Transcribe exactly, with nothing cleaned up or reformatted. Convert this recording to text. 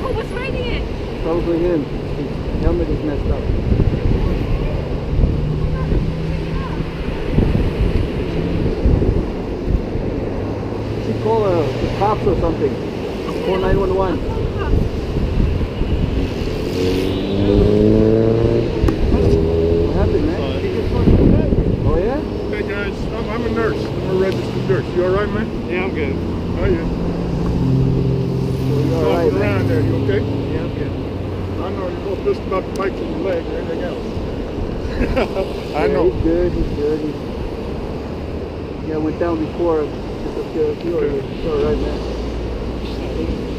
Oh, what's riding it? Probably him. His helmet is messed up. You should call uh, the cops or something. Call nine one one. What happened, man? Oh yeah? Hey guys, I'm, I'm a nurse. I'm a registered nurse. You alright, man? Yeah, I'm good. Oh yeah. So you all right, around man? there, you okay? Yeah, I'm good. I know you're both just about to bite you in the leg or anything else. I Yeah, know. he's good, he's good. He's... Yeah, I went down before. Just up there. You're all right, man.